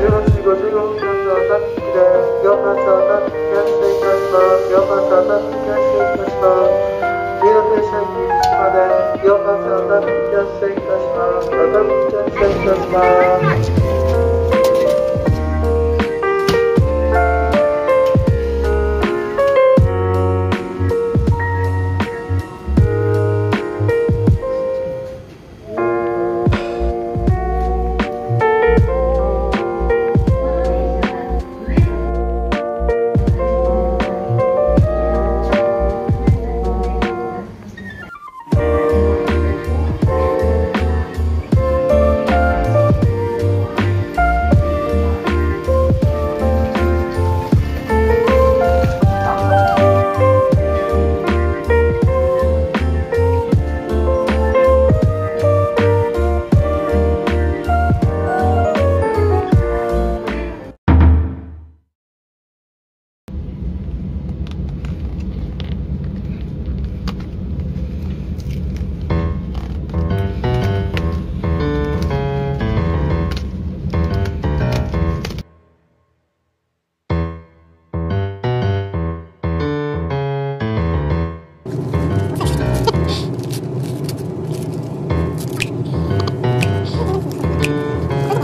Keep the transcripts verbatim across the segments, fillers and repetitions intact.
じゅうはちじごじゅうごふんのたすきでよかったたすき出していたしますよかったたすき出していたします次の停車駅までよかったたすき出していたしますたすき出していたします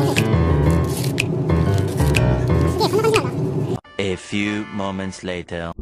A few moments later.